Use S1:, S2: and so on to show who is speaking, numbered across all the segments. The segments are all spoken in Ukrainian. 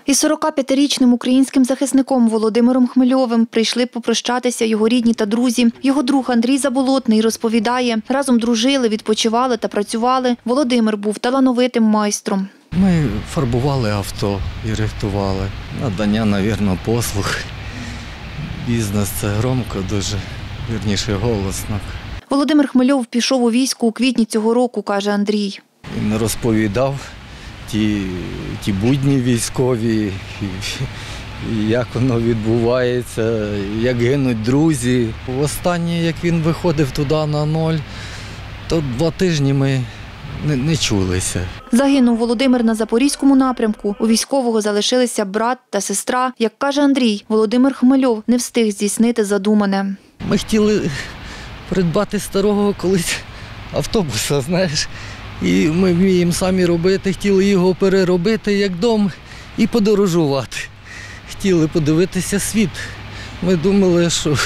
S1: Із 45-річним українським захисником Володимиром Хмельовим прийшли попрощатися його рідні та друзі. Його друг Андрій Заболотний розповідає, разом дружили, відпочивали та працювали. Володимир був талановитим майстром.
S2: Ми фарбували авто і рихтували. Надання, мабуть, послуг. Бізнес – це громко дуже, вірніше голосно.
S1: Володимир Хмельов пішов у військо у квітні цього року, каже Андрій.
S2: Він розповідав ті будні військові, і як воно відбувається, як гинуть друзі. Останнє, як він виходив туди на ноль, то 2 тижні ми не чулися.
S1: Загинув Володимир на Запорізькому напрямку. У військового залишилися брат та сестра. Як каже Андрій, Володимир Хмельов не встиг здійснити задумане.
S2: Ми хотіли придбати старого колись автобуса, знаєш. І ми вміємо самі робити, хотіли його переробити як дом і подорожувати. Хотіли подивитися світ. Ми думали, що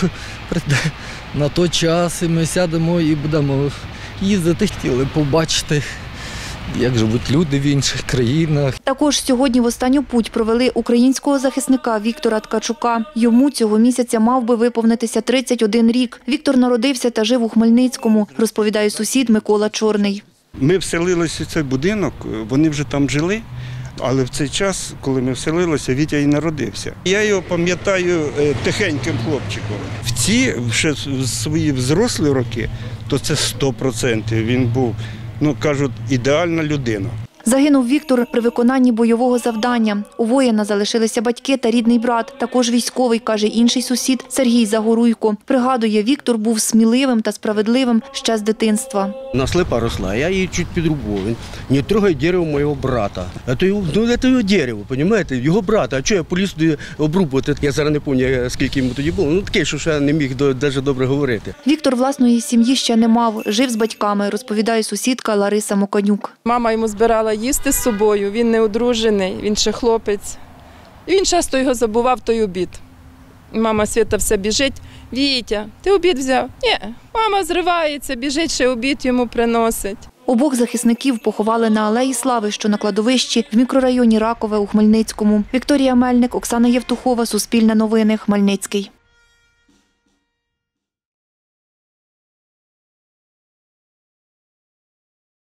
S2: на той час ми сядемо і будемо їздити. Хотіли побачити, як живуть люди в інших країнах.
S1: Також сьогодні в останню путь провели українського захисника Віктора Ткачука. Йому цього місяця мав би виповнитися 31 рік. Віктор народився та жив у Хмельницькому, розповідає сусід Микола Чорний.
S3: Ми вселилися в цей будинок, вони вже там жили, але в цей час, коли ми вселилися, Вітя і народився. Я його пам'ятаю тихеньким хлопчиком. В ці ще свої взрослі роки, то це 100%. Він був, кажуть, ідеальна людина.
S1: Загинув Віктор при виконанні бойового завдання. У воїна залишилися батьки та рідний брат. Також військовий, каже інший сусід Сергій Загоруйко. Пригадує, Віктор був сміливим та справедливим ще з дитинства.
S4: У нас липа росла, я її чуть підрубував. Він: не трогай дерево моєго брата. Це його дерево, розумієте, його брата. А чого я поліз туди обрубувати? Я зараз не пам'ятаю, скільки йому тоді було. Таке, що я не міг навіть добре говорити.
S1: Віктор власної сім'ї ще не мав. Жив з батьками, розповідає сусідка Лариса Моканюк.
S5: Мама йому збирала їсти з собою, він не одружений, він ще хлопець. І він часто його забував, той обід. Мама Свята все біжить: Вітя, ти обід взяв? Ні. Мама зривається, біжить, ще обід йому приносить.
S1: Обох захисників поховали на Алеї Слави, що на кладовищі в мікрорайоні Ракове у Хмельницькому. Вікторія Мельник, Оксана Євтухова, Суспільне новини, Хмельницький.